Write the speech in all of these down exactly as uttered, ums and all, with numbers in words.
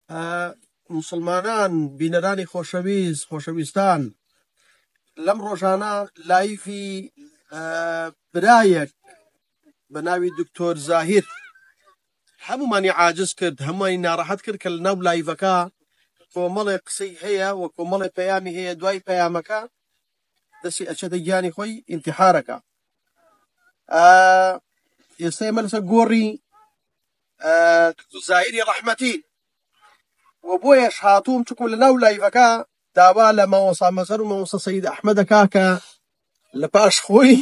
مسلمانان بینەرانی خۆشەویست خۆشەویستان لەم ڕۆژانە لایفی برایەک بە ناوی دکتۆر زاهیر هەمومانی عاجز کرد، هەمووی ناڕەحەت کرد کە لەناو لایڤەکە کۆمەڵێک قسەی هەیە و کۆمەڵێک پەیامی هەیە. دوای پەیامەکە دەستی ئەچێتە گیانی خۆی ئینتیحارەکە. ئێستا ئێمە لەسەر گۆڕی زاهیری ڕەحمەتی و بۆیەش هاتووم چکم لەناو لایڤەکە داوا لە مامۆستا مەزەر و مامۆستا سەید ئەحمەد دەکا کە لە پاش خۆی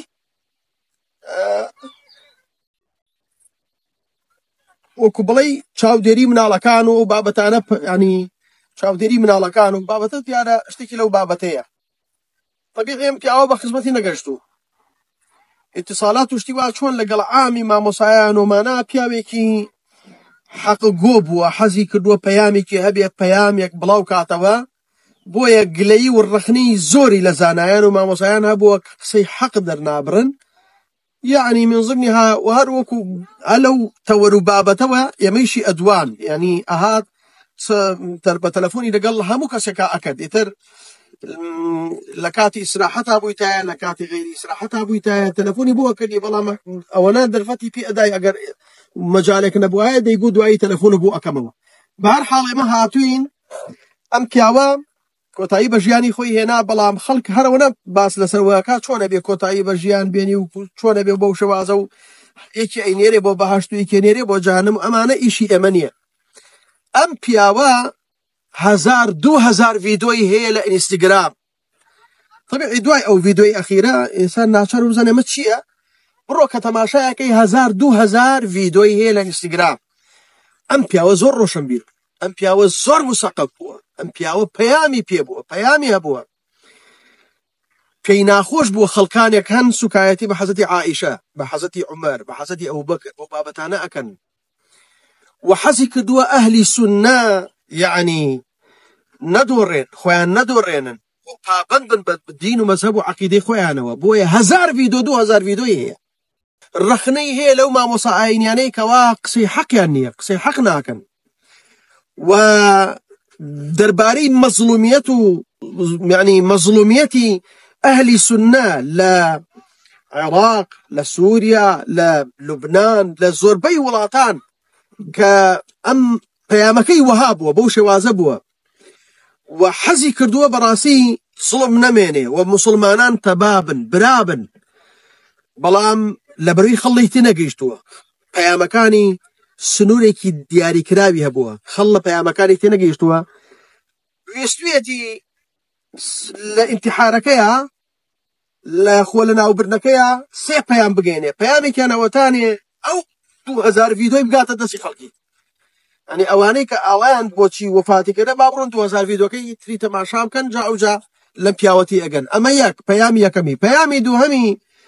وەکو بڵێ چاودێری مناڵەکان و بابەتانە، ینی چاودێری مناڵەکان و بابەتە دیارە شتێکی لەو بابەتەیە. طبیعی ئێمە پیاوە بە خزمەتی نەگەشتوو، ئیتیسالات و شتی وا چۆن لەگەڵ عامی مامۆسایان و مانا پیاوێکی حەق گۆ بووە، حەزی کردووە پەیامێکی هەبێ پەیامێک بڵاو کاتەوە، بۆیە گلەیی و ڕەخنەی زۆری لە زانایان و مامۆسایان هەبووە قسەی حەق دەرنابرن. یعنی من ضمنها و هەر وەکو ئەلەو تەوەر و بابەتەوە ئێمەیشی ئەدوان، یعنی ئەهات بە تەلەفۆنی لەگەڵ هەموو کەسێکا ئەکرد، ئیتر لە کاتی ئیسراحەتا بوویتایە لە کاتی غەیری ئیسراحەتا بوویتایە تەلەفۆنی بۆ کردی، بەڵام ئەوەنە دەرفەتی پێ ئەدای ئەگەر مەجالێک نەبووایە دەیگو دوایی تەلەفۆن بۆ ئەکەمەوە. بە هەر حاڵ ئێمە هاتوین ئەم پیاوە کۆتایی بە ژیانی خۆی هێنا، بەڵام خەڵک هەرەوەنە باس لەسەرەوەکە چۆنە بێ کۆتایی بە ژیان بێنی و چۆنە بێ بەو شەوازە و یەکی ئەینێرێ بۆ بەهەشت و یەکی نێرێ بۆ جەهەنەم. ئەمانە ئیشی ئێمە نییە. ئەم پیاوە هەزار دوو هەزار ڤیدۆی هەیە لە ئینستاگرام. طبیعی دوای ئەو ڤیدۆی ئەخیرە ئینسان ناچار بزانێ ئەمە چییە، بڕۆ کە تەماشایەکەی هەزار دوو هەزار ڤیدۆی هەیە لە ئینستاگرام. ئەم پیاوە زۆر ڕۆشنبیر، ئەم پیاوە زۆر موسەقف بووە، ئەم پیاوە پەیامی پێ بووە، پەیامی هەبووە، پێی ناخۆش بووە خەڵکانێک هەن سوکایەتی بە حەزەتی عائیشە، بە حەزەتی عومەر، بە حەزەتی ئەبوبەکر بۆ بابەتانە ئەکەن، و حەزی کردووە ئەهلی سوننە یعنی نەدۆڕێن، خۆیان نەدۆڕێنن و پابەند بن بە دین و مەزهەب و عەقیدەی خۆیانەوە. بۆیە هەزار ڤیدۆ دوو هەزار ڤیدۆی هەیە. ڕەخنەی هەیە لەو مامۆسا ئاینیانەی کەوا قسەی حەقیان نییە، قسەی حەق ناکەن، و دەربارەی مەزلومیەت و یعنی مەزلومیەتی ئەهلی سوننە لە عێراق، لە سووریا، لە لوبنان، لە زۆربەی وڵاتان کە ئەم پەیامەکەی وەها بووە، بەو شێوازە بووە و حەزی کردووە بەڕاستی سڵم نەمێنێ و موسڵمانان تەبابن برابن، بەڵام لە بەروی خەڵی تێ نەگەیشتووە. پەیامەکانی سنوورێکی دیاریکراوی هەبووە، خەڵ لە پەیامەکانی تێ نەگەیشتووە. وێستوێتی لە ئینتیحارەکەیە لە خۆ لە ناوبردنەکەیە سێ پەیام بگەێنێ، پەیامێکیانەوەتانێ ئەو دوو هەزار ڤیدۆی بگاتە دەستی خەڵکی. ئەنی ئەوانەی کە ئاڵایان بۆچی وەفاتی کردە با بڕۆن دوو هەزار ڤیدۆکەی تری تەماشا بکەن، جا ئەوجا لەم پیاوەتی ئەگەن. ئەمە یەک پەیامی یەکەمی. پەیامی دووهەمی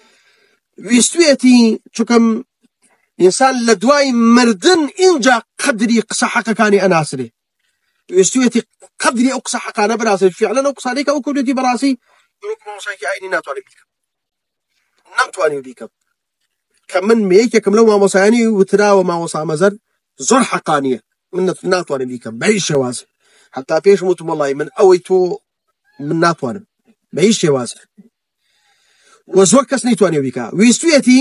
ویستوێتی چووکەم ئینسان لە دوای مردن اینجا قەدری قسە حەقەکانی ئەناسرێ، ویستوێتی قەدری ئەو قسە حەقانە بناسرێ. فعلەن ئەو قسانەی کە ئەو کردوێتی بەڕاستی مامۆسایەکی ئاینی ناتوانێت بیکەم، نەمتوانی بیکەم، کە من یەکێکم لەو مامۆسایانی وتراوە مامۆسا مەزەر زۆر حەقانیە، من ناتوانم بیکەم بە هیچ شێوازە، حتا پێشم وتم وەڵڵی من ئەوەی تۆ من ناتوانم بە هیچ شێوازە، و زۆر کەس نەیتوانێ بیکا. ویستوێتی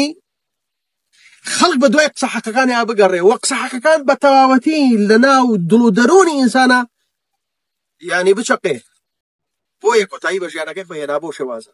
خەڵک بە دوای قسە حەقەکانیان بگەڕێ و قسە حەقەکان بە تەواوەتی لە ناو دڵ و دەرۆنی ئینسانە یعنی بچەقێ، بۆیە کۆتایی بە ژیانەکەی بەهێنا بۆ شێوازە.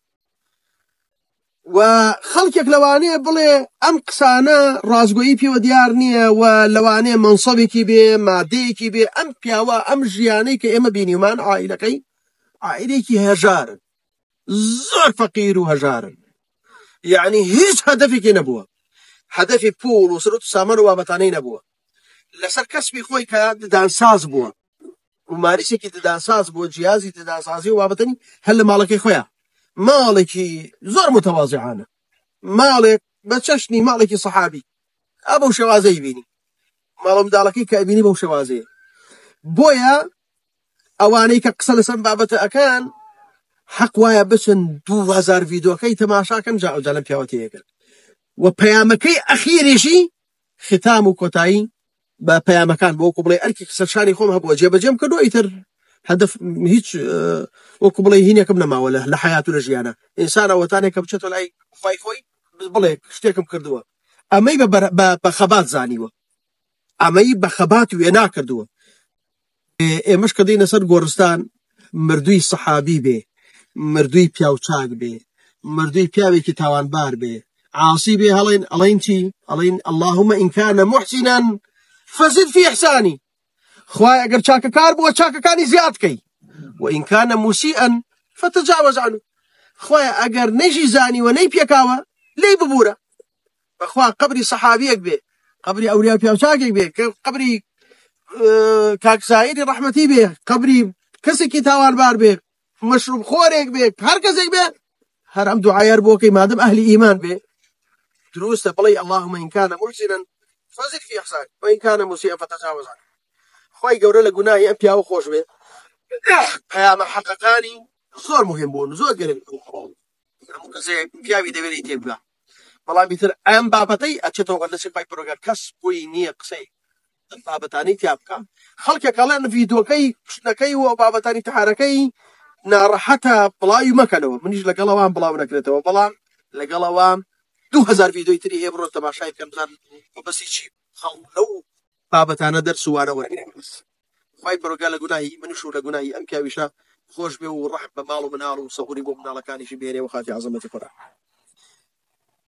و خەڵکێک لەوانەیە بڵێ ئەم قسانە ڕازگۆیی پێوە دیار نییە و لەوانەیە منسەبێکی بێ مادەیەکی بێ. ئەم پیاوە ئەم ژیانەی کە ئێمە بینیمان عائیلەکەی عائیلێکی هێژارن، زۆر فەقیر و هەژارن، یعنی هیچ هەدەفێکی نەبووە، هەدەفی پوڵ و سرۆت و سامان و بابەتانەی نەبووە. لەسەر کەسبی خۆی کە ددانساز بووە و ماریسێکی ددانساز بووە، جیازی ددانسازی و بابەتەنی هەر لە ماڵەکەی خۆیان، ماڵێکی زۆر متەواضعانە، ماڵێک بە چەشنی ماڵێکی سەحابی، ئا بەو شێوازەی بینی ماڵە منداڵەکەی کە ئەبینی بەو شێوازەیە. بۆیە ئەوانەی کە قسە لەسەر بابەتە ئەکەن حەق وایە بچن دوو هەزار ڤیدۆکەی تەماشاکەن، جا ئەوجا لەم پیاوەتی ئەکەن. و پەیامەکەی ئەخیریشی ختام و کۆتایی بە پەیامەکان بۆکو بڵێ ئەرکی سەرشانی خۆم هەبووە جێبەجێم کردووە ئیتر هەدەف هیچ وەکو بڵێ هینێکم نەماوە لە حیات و لە ژیانە ئینسان ئەوەتانێکە بچێتە لای خوای خۆی بڵێ شتێکم کردووە ئەمەی بە خەبات زانیوە ئەمەی بە خەبات وێ ناکردووە ئێمەش کە دەینە سەر گۆڕستان مردووی سەحابی بێ مردووی پیاوچاک بێ مردووی پیاوێکی تاوانبار بێ عاسی بێ هەڵێن ئەڵێن چی ئەڵێن اللهم إن كان محسنا فزد في إحساني خوای ئەگەر چاکەکار بووە چاکەکانی زیاد کەی وإن كان مسيئا فتجاوز عنه خوای ئەگەر نەیژی زانیوە نەی پێکاوە لێی ببوورە بەخوا قبری سەحابیەک بێ قبری ئەوریا پیاوچاکێک بێ قبری کاکسایری ڕەحمەتی بێ قبری کەسێکی تاوانبار بێ مەشروب خۆرێک بێ هەر کەسێک بێ هەر ئەم دوعایەر بۆکەی مادەم ئەهلی ئیمان بێ دروستە بڵێ اللهم إن كان محسنا فزد في إحسانه وإن كان مسيئا فتجاوز عنه خوای گەورە لە گوناهی ئەم پیاوە خۆش بێ پەیامە حەقەقانی زۆر مهم بوون زۆر گەرم هەموو کەسێک پیاوی دەوێت تێبگا بەڵام بیتر ئەم بابەتەی ئەچێتەوە لەسەر پای پرۆگەر کەس بووی نییە قسەی بابەتانی تیا بکە خەڵکێک ئەڵێن ڤیدۆکەی شتەکەی و بابەتانی تەحارەکەی ناڕەحەتە بڵاوی مەکەنەوە منیش لەگەڵەوان بڵاو نەکرێتەوە بەڵام لەگەڵەوە دوو هەزار ڤیدۆی تری هەیە بڕۆ تەماشای بکەن بزان بەسی چی خەڵک لەو بابەتانە دەرسووانە وەرگێن خوای پرۆگەر لە گوناهی منیش و لە گوناهی ئەم پیاویشە خۆش بێ و ڕەحم بە ماڵ و مناڵ و سەهوری بۆ مناڵەکانیشی بێنێ و خاتی عەزەمەتی قورئان